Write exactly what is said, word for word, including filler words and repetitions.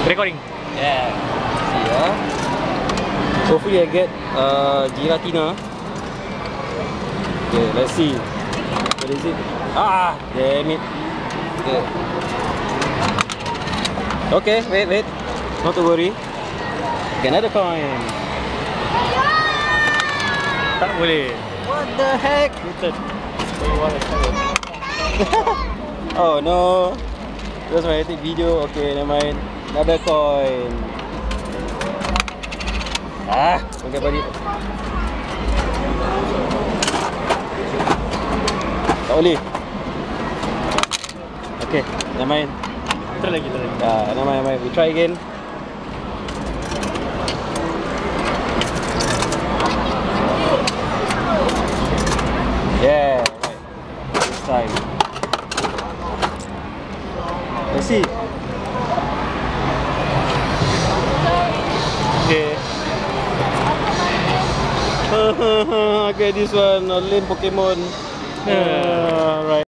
Recording. Yeah. See ya. Hopefully I get uh, Giratina. Okay, let's see. What is it? Ah, damn it. Okay. Okay, wait, wait. Not to worry. Okay, another coin. Tak boleh. What the heck? Return. Oh no. That's my edit video. Okay, never mind. Another coin. Ah, okay, buddy. Tak boleh. Okay, never mind. Try lagi, try lagi. Ah, never mind, never mind. We try again. Yeah, right. This time. Let's see. Okay. Okay, this one, a lame Pokemon. Uh, right.